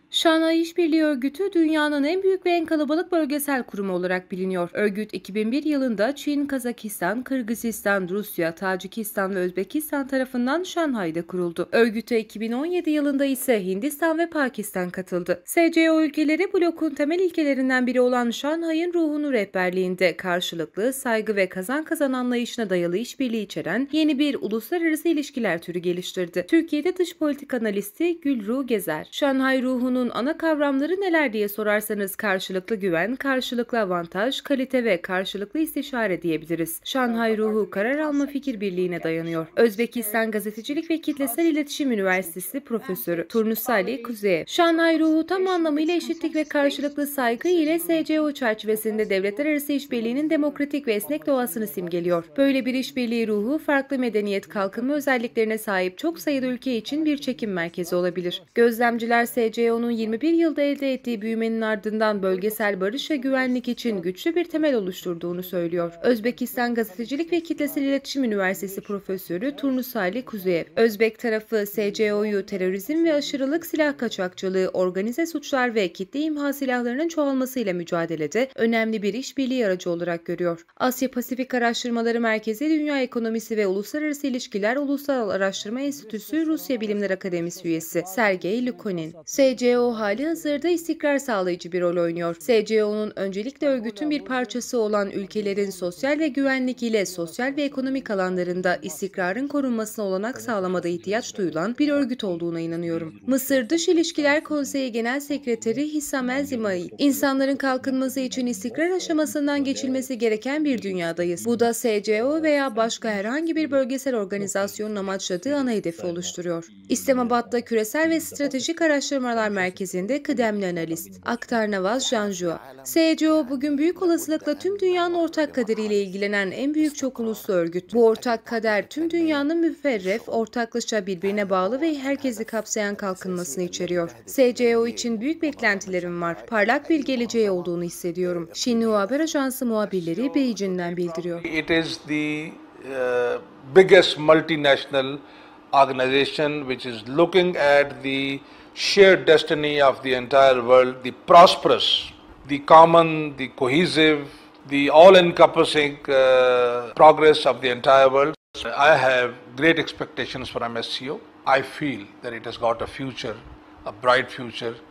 Şanghay İşbirliği Örgütü dünyanın en büyük ve en kalabalık bölgesel kurumu olarak biliniyor. Örgüt 2001 yılında Çin, Kazakistan, Kırgızistan, Rusya, Tacikistan ve Özbekistan tarafından Şanghay'da kuruldu. Örgüte 2017 yılında ise Hindistan ve Pakistan katıldı. SCO ülkeleri blokun temel ilkelerinden biri olan Şanghay'ın ruhunu rehberliğinde karşılıklı, saygı ve kazan kazan anlayışına dayalı işbirliği içeren yeni bir uluslararası ilişkiler türü geliştirdi. Türkiye'de dış politika analisti Gülru Gezer, Şanghay ruhunun ana kavramları neler diye sorarsanız karşılıklı güven, karşılıklı avantaj, kalite ve karşılıklı istişare diyebiliriz. Şanghay ruhu karar alma fikir birliğine dayanıyor. Özbekistan Gazetecilik ve Kitlesel İletişim Üniversitesi Profesörü Turnusali Kuzeyev, Şanghay ruhu tam anlamıyla eşitlik ve karşılıklı saygı ile SCO çerçevesinde devletler arası işbirliğinin demokratik ve esnek doğasını simgeliyor. Böyle bir işbirliği ruhu farklı medeniyet kalkınma özelliklerine sahip çok sayıda ülke için bir çekim merkezi olabilir. Gözlemciler SCO'nun 21 yılda elde ettiği büyümenin ardından bölgesel barış ve güvenlik için güçlü bir temel oluşturduğunu söylüyor. Özbekistan Gazetecilik ve Kitlesel İletişim Üniversitesi Profesörü Turnusali Kuzeyev, Özbek tarafı SCO'yu terörizm ve aşırılık, silah kaçakçılığı, organize suçlar ve kitle imha silahlarının çoğalmasıyla mücadelede önemli bir işbirliği aracı olarak görüyor. Asya Pasifik Araştırmaları Merkezi, Dünya Ekonomisi ve Uluslararası İlişkiler Ulusal Araştırma Enstitüsü Rusya Bilimler Akademisi üyesi Sergey Lukonin, SCO halihazırda istikrar sağlayıcı bir rol oynuyor. SCO'nun öncelikle örgütün bir parçası olan ülkelerin sosyal ve güvenlik ile sosyal ve ekonomik alanlarında istikrarın korunmasına olanak sağlamada ihtiyaç duyulan bir örgüt olduğuna inanıyorum. Mısır Dış İlişkiler Konseyi Genel Sekreteri Hissam El-Zimai, insanların kalkınması için istikrar aşamasından geçilmesi gereken bir dünyadayız. Bu da SCO veya başka herhangi bir bölgesel organizasyonun amaçladığı ana hedefi oluşturuyor. İslamabad'da Küresel ve Stratejik Araştırmalar Merkezi'nde kıdemli analist Akhtar Nawaz Janjua, SCO bugün büyük olasılıkla tüm dünyanın ortak kaderiyle ilgilenen en büyük çok uluslu örgüt. Bu ortak kader tüm dünyanın müferref, ortaklaşa birbirine bağlı ve herkesi kapsayan kalkınmasını içeriyor. SCO için büyük beklentilerim var. Parlak bir geleceği olduğunu hissediyorum. Xinhua Haber Ajansı muhabirleri Beijing'den bildiriyor. It is the biggest multinational organization which is looking at the shared destiny of the entire world, the prosperous, the common, the cohesive, the all-encompassing progress of the entire world. I have great expectations for MSCO. I feel that it has got a future, a bright future.